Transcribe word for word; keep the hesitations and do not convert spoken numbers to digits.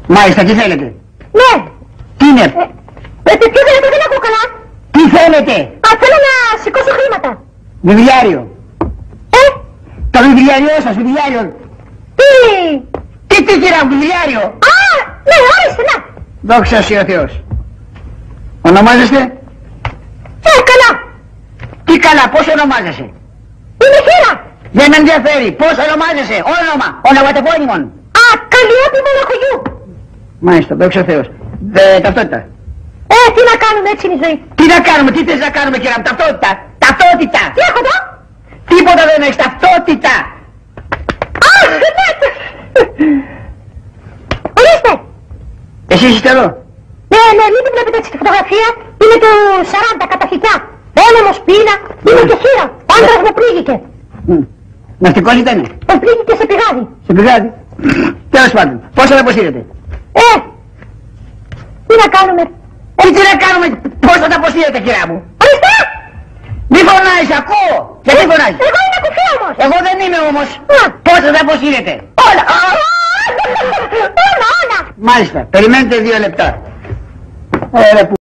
Μάλιστα, τι θέλετε? Ναι. Τι είναι? Ε, τι θέλετε, δεν ακούω καλά. Τι θέλετε? Α, θέλω να σηκώσω χρήματα. Βιβλιάριο. Ε, Το βιβλιάριό σας, βιβλιάριο. τι. Τι, τι κυρία μου, βιβλιάριο. Α, ναι, ορίστε, να. Δόξα σοι ο Θεός. Ονομάζεστε? Ε, καλά. Τι καλά, πώς ονομάζεσαι? Είναι χείρα. Δεν με ενδιαφέρει, πώς ονομάζεσαι, όνομα, ονοματεπώνυμον. Α, Καλλιόπη Μοναχογιού. Μάλιστα, δόξα ο Θεός. Δε, ταυτότητα. Ε, τι να κάνουμε, έτσι είναι η ζωή. Τι να κάνουμε, τι θες να κάνουμε κυρία μου, ταυτότητα. Ταυτότητα. Τι έχω εδώ. Τίποτα δεν έχεις, ταυτότητα. Α, ναι. Ορίστε. Εσείς είστε εδώ? Ναι, ναι, μην την βλέπετε έτσι τη φωτογραφία. Είναι του σαράντα καταχικιά. Έλεμος πείνα. Είναι και χείρα. Ο άντρας μου πλήγηκε. Mm. Ναυτικός ήτανε? Με πλήγηκε σε πηγάδι. Σε πηγάδι. Τέλος πάντων, πόσα θα αποσύρετε? Ε, τι να κάνουμε. Ε, τι να κάνουμε, πώς θα τα αποσύρετε κυρία μου? Ορίστε. Μη φωνάζεις, ακούω. Γιατί φωνάζεις? Εγώ είμαι κουφή όμως. Εγώ δεν είμαι όμως. Α. Πώς θα τα αποσύρετε? Όλα. Όλα, όλα. Μάλιστα, περιμένετε δύο λεπτά. Ωραία,